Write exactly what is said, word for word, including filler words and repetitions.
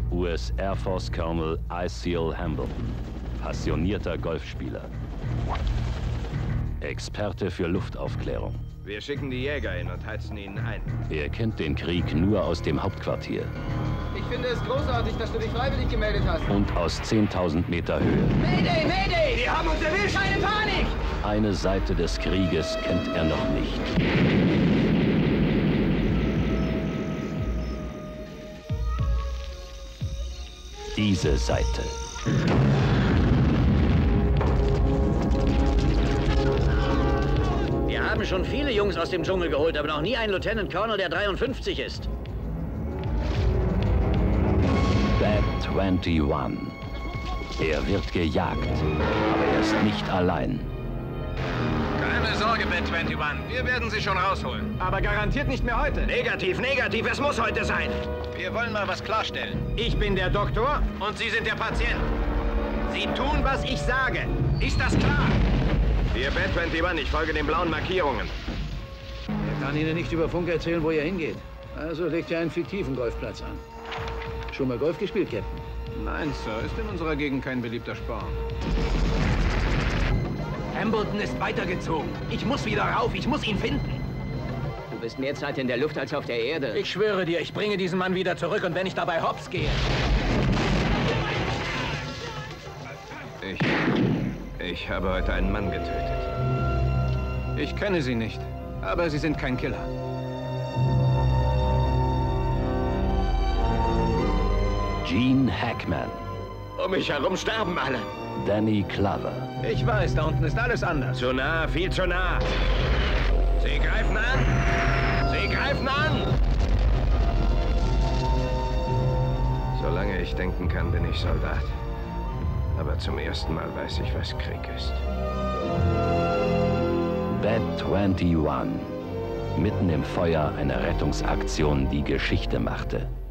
U S Air Force Colonel Iciel Hambleton, passionierter Golfspieler. Experte für Luftaufklärung. Wir schicken die Jäger hin und heizen ihnen ein. Er kennt den Krieg nur aus dem Hauptquartier. Ich finde es großartig, dass du dich freiwillig gemeldet hast. Und aus zehntausend Meter Höhe. Mayday, Mayday! Die haben uns erwischt! Keine Panik! Eine Seite des Krieges kennt er noch nicht. Diese Seite. Wir haben schon viele Jungs aus dem Dschungel geholt, aber noch nie einen Lieutenant Colonel, der dreiundfünfzig ist. Bat einundzwanzig. Er wird gejagt, aber er ist nicht allein. Keine Sorge, Bat einundzwanzig. Wir werden Sie schon rausholen. Aber garantiert nicht mehr heute. Negativ, negativ, es muss heute sein. Wir wollen mal was klarstellen. Ich bin der Doktor. Und Sie sind der Patient. Sie tun, was ich sage. Ist das klar? Hier, Bat einundzwanzig, ich folge den blauen Markierungen. Er kann Ihnen nicht über Funk erzählen, wo er hingeht. Also legt er einen fiktiven Golfplatz an. Schon mal Golf gespielt, Captain? Nein, Sir. Ist in unserer Gegend kein beliebter Sport. Hambleton ist weitergezogen. Ich muss wieder rauf. Ich muss ihn finden. Du bist mehr Zeit in der Luft als auf der Erde. Ich schwöre dir, ich bringe diesen Mann wieder zurück. Und wenn ich dabei hops gehe... Ich... Ich habe heute einen Mann getötet. Ich kenne Sie nicht, aber Sie sind kein Killer. Gene Hackman. Um mich herum sterben alle. Danny Glover. Ich weiß, da unten ist alles anders. Zu nah, viel zu nah. Sie greifen an! Sie greifen an! Solange ich denken kann, bin ich Soldat. Aber zum ersten Mal weiß ich, was Krieg ist. Bat einundzwanzig. Mitten im Feuer einer Rettungsaktion, die Geschichte machte.